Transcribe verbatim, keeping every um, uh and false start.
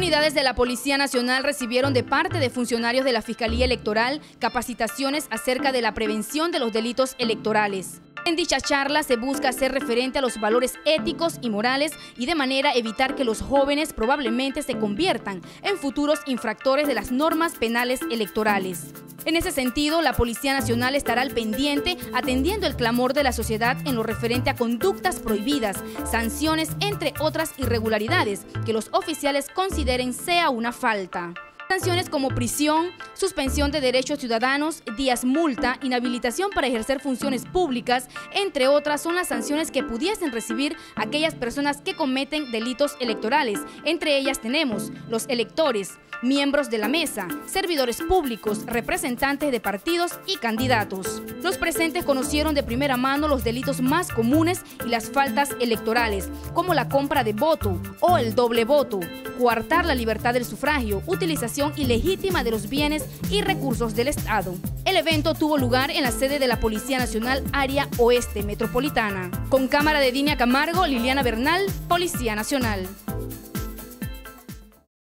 Autoridades de la Policía Nacional recibieron de parte de funcionarios de la Fiscalía Electoral capacitaciones acerca de la prevención de los delitos electorales. En dicha charla se busca hacer referente a los valores éticos y morales y de manera evitar que los jóvenes probablemente se conviertan en futuros infractores de las normas penales electorales. En ese sentido, la Policía Nacional estará al pendiente atendiendo el clamor de la sociedad en lo referente a conductas prohibidas, sanciones, entre otras irregularidades que los oficiales consideren sea una falta. Sanciones como prisión, suspensión de derechos ciudadanos, días multa, inhabilitación para ejercer funciones públicas, entre otras, son las sanciones que pudiesen recibir aquellas personas que cometen delitos electorales. Entre ellas tenemos los electores, miembros de la mesa, servidores públicos, representantes de partidos y candidatos. Los presentes conocieron de primera mano los delitos más comunes y las faltas electorales, como la compra de voto o el doble voto, coartar la libertad del sufragio, utilización ilegítima de los bienes y recursos del Estado. El evento tuvo lugar en la sede de la Policía Nacional Área Oeste Metropolitana. Con cámara de Dinia Camargo, Liliana Bernal, Policía Nacional.